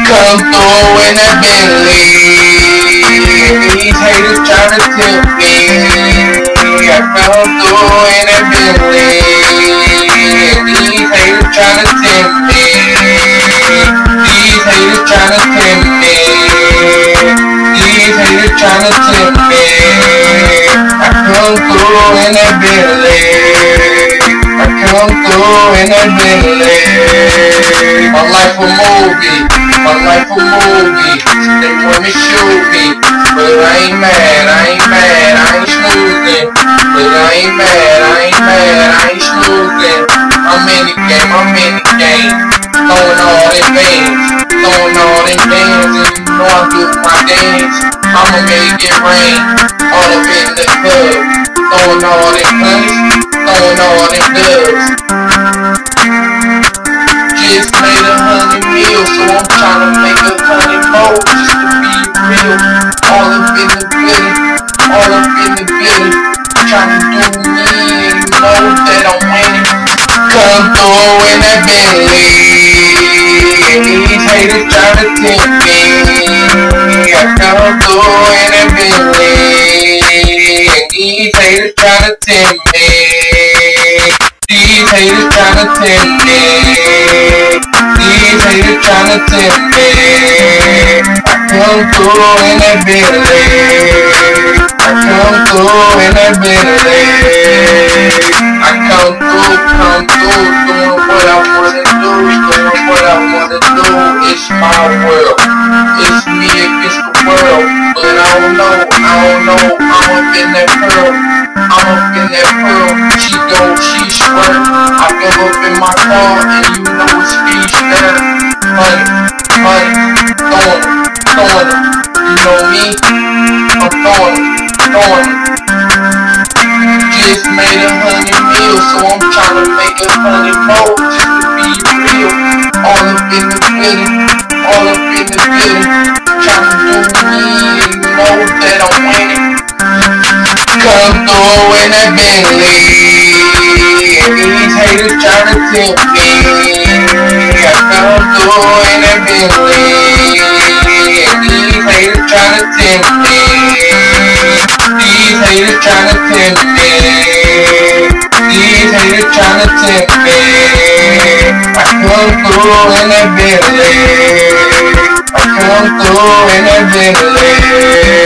Come through in that Bentley. These haters tryna tempt me. I come through in that Bentley. These haters tryna tempt me. These haters tryna tempt me. These haters tryna tempt me. I come through in that Bentley. I come through in that Bentley. My life a movie. My life a movie. They wanna shoot me, but I ain't mad. I ain't mad. I ain't snoozing. But I ain't mad. I ain't mad. I ain't snoozing. I'm in the game. I'm in the game. Throwing all them bands. Throwing all them bands. And you know I do my dance. I'ma make it rain. All up in the club. Throwing all them honeys. Throwing all them dubs. Just made 100 mil, so I'm tryna make 100 more just to be real. All up in the building, all up in the building. Tryna do me and you know that I'm winning. Come through in that Bentley. These haters tryna tempt me. I come through in that Bentley. These haters tryna tempt me. These haters tryna tempt me. These haters tryna tempt me. I come through in that Bentley. I come through in that Bentley. I come through, doing what I wanna do, doing what I wanna do. It's my world. It's me against the world. But I don't know. I'm up in that pearl. I'm up in that pearl. She go, she squirt. I go up in my car and you know it's speech there. Honey, throwing it. You know me? I'm throwing it. Just made 100 mil, so I'm tryna make 100 more just to be real. All up in the building, all up in the building. Tryna do me and you know that I'm winning. Come through in that Bentley. These haters tryna tempt me. I come through in that Bentley. These haters tryna tempt me. These haters tryna tempt me. These haters tryna tempt me. I come through in that Bentley. I come through in that Bentley.